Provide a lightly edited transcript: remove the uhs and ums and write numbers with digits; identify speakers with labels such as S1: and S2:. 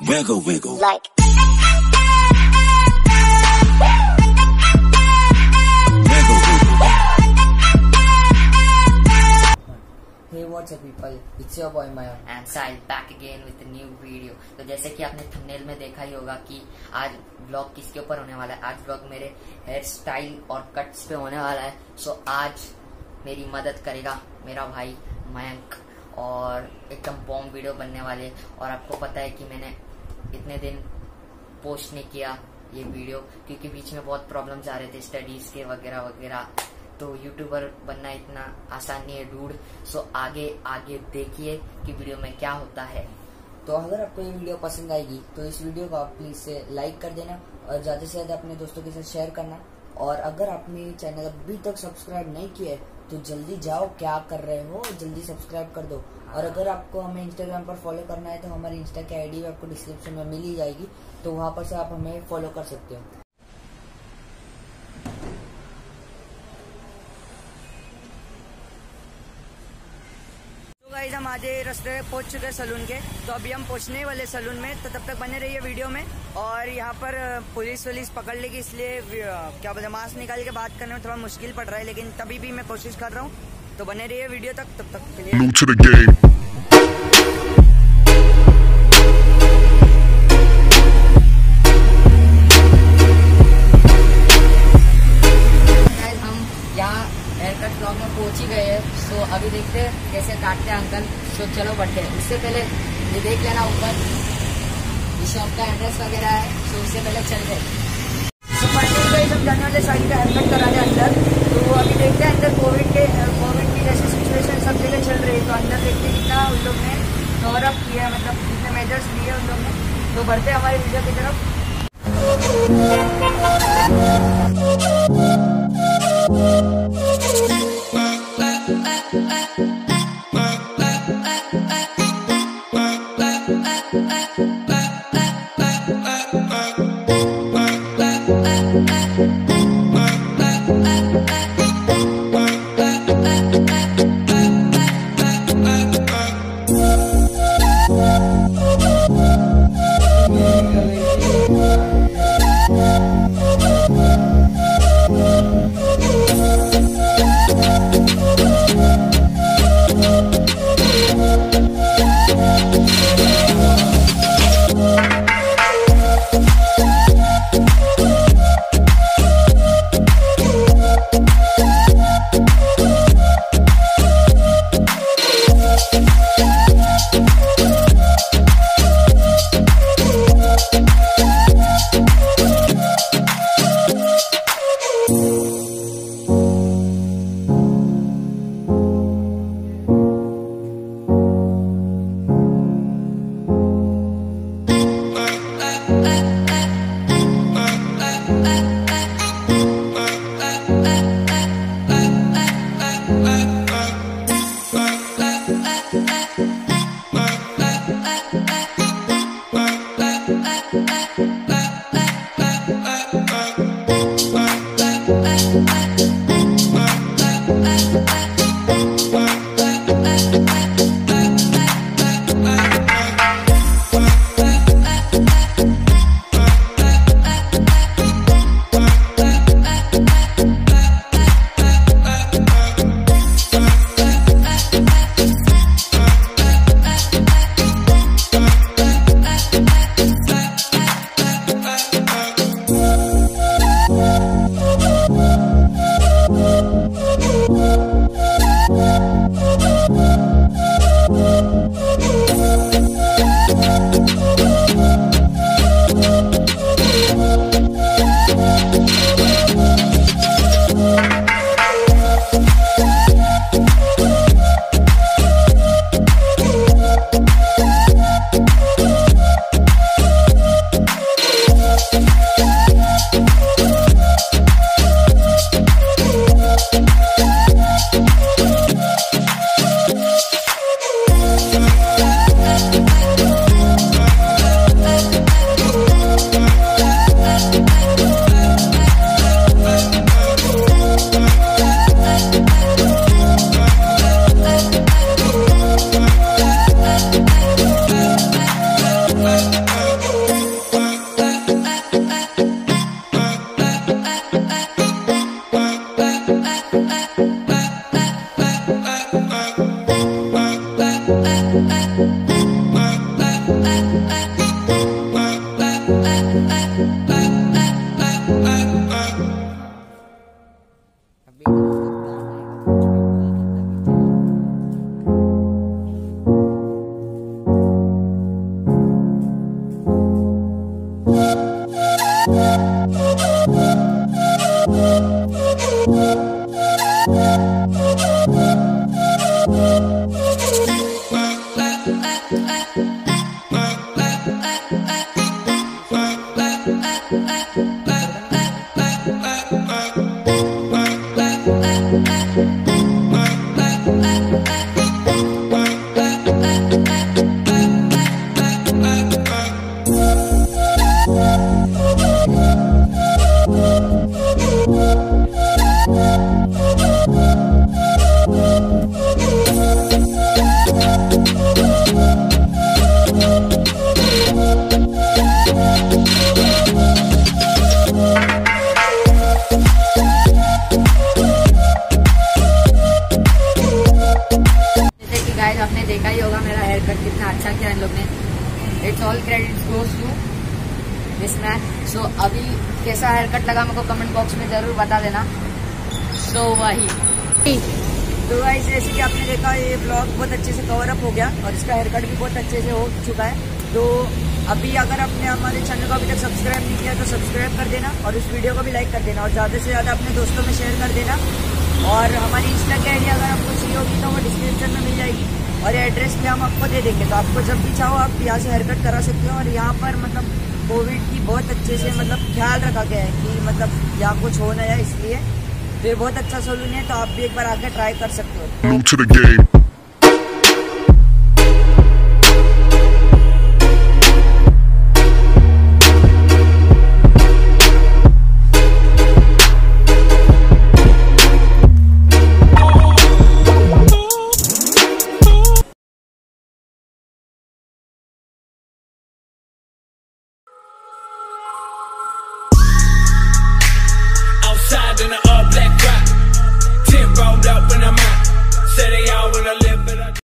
S1: Wiggle, wiggle.
S2: Like.
S1: Wiggle, wiggle.
S3: Hey, what's up people? It's your boy Maya
S4: and Sahil back again with a new video। तो जैसे कि आपने thumbnail में देखा ही होगा कि आज व्लॉग किसके ऊपर होने वाला है। आज व्लॉग मेरे हेयर स्टाइल और कट्स पे होने वाला है। सो आज मेरी मदद करेगा मेरा भाई मयंक और एकदम बॉम्ब वीडियो बनने वाले। और आपको पता है कि मैंने इतने दिन पोस्ट नहीं किया ये वीडियो क्योंकि बीच में बहुत प्रॉब्लम्स आ रहे थे स्टडीज के वगैरह वगैरह। तो यूट्यूबर बनना इतना आसान नहीं है डूड। सो आगे आगे देखिए कि वीडियो में क्या होता है।
S3: तो अगर आपको ये वीडियो पसंद आएगी तो इस वीडियो को आप प्लीज से लाइक कर देना और ज्यादा से ज्यादा अपने दोस्तों के साथ शेयर करना। और अगर आपने चैनल अभी तक सब्सक्राइब नहीं किया है तो जल्दी जाओ, क्या कर रहे हो, जल्दी सब्सक्राइब कर दो। और अगर आपको हमें इंस्टाग्राम पर फॉलो करना है तो हमारी इंस्टा की आईडी आपको डिस्क्रिप्शन में मिल ही जाएगी, तो वहां पर से आप हमें फॉलो कर सकते हो। गाइस हम आज रास्ते पहुंच चुके हैं सलून के। तो अभी हम पहुंचने वाले सलून में, तो तब तक बने रहिए वीडियो में। और यहाँ पर पुलिस पकड़ लेगी, इसलिए क्या बोलते मास्क निकाल के बात करने में थोड़ा मुश्किल पड़ रहा है, लेकिन तभी भी मैं कोशिश कर रहा हूँ। तो बने रहिए वीडियो तक, तब तक के लिए। हेयरकट ब्लॉग में पहुंच ही गए हैं। सो अभी देखते हैं कैसे काटते हैं अंकल। तो चलो बढ़ते हैं। उससे पहले ये देख लेना ऊपर इस शॉप का एड्रेस वगैरह है। सो उससे पहले चल गए। तो फाइनली सब जाने वाले साइड का हेयरकट करा है अंदर। तो अभी देखते हैं अंदर कोविड की जैसी सिचुएशन सब जगह चल रही है। तो अंदर देखते हैं कितना उन लोग ने कवर अप किया, मतलब कितने मेजर्स लिए उन लोग ने। तो बढ़ते हैं हमारी वीडियो की तरफ। आपने देखा ही होगा मेरा हेयर कट कितना अच्छा किया इन लोग ने। It's all credits goes to this man. So अभी कैसा हेयर कट लगा मेरे को कमेंट बॉक्स में जरूर बता देना। सो वही तो गाइस जैसे कि आपने देखा ये ब्लॉग बहुत अच्छे से कवर अप हो गया और इसका हेयर कट भी बहुत अच्छे से हो चुका है। तो अभी अगर आपने हमारे चैनल को अभी तक सब्सक्राइब नहीं किया तो सब्सक्राइब कर देना और इस वीडियो को भी लाइक कर देना और ज़्यादा से ज़्यादा अपने दोस्तों में शेयर कर देना। और हमारी इंस्टा की आईडी अगर आपको चाहिए होगी तो वो डिस्क्रिप्शन में मिल जाएगी और एड्रेस भी हम आपको दे देंगे। तो आपको जब भी चाहो आप यहाँ से हेयर कट करा सकते हो। और यहाँ पर मतलब कोविड की बहुत अच्छे से मतलब ख्याल रखा गया है कि मतलब यहाँ कुछ हो ना जाए, इसलिए तो ये बहुत अच्छा सलून है। तो आप भी एक बार आके ट्राई कर सकते हो।
S2: In an all black rock, 10 rolled up when I'm out. Say they